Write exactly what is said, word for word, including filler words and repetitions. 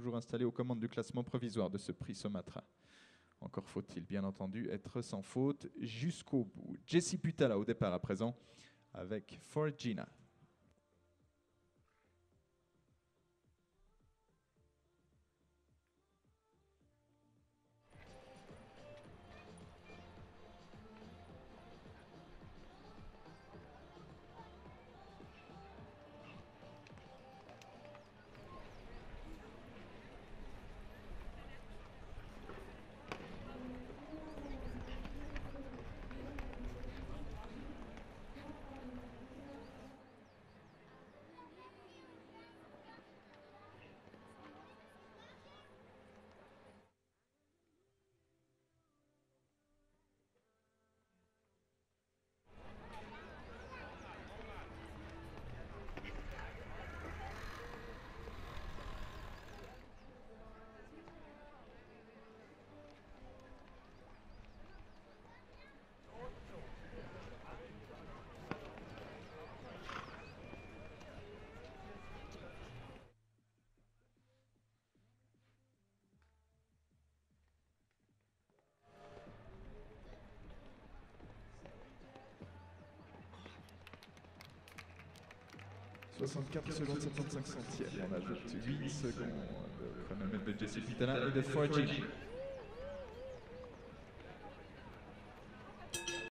toujours installé aux commandes du classement provisoire de ce prix Somatra. Encore faut-il bien entendu être sans faute jusqu'au bout. Jesse Putala au départ à présent avec Forgina. soixante-quatre secondes soixante-cinq centièmes, on ajoute huit secondes. Le chronomètre de Jesse Putala et de Forgina.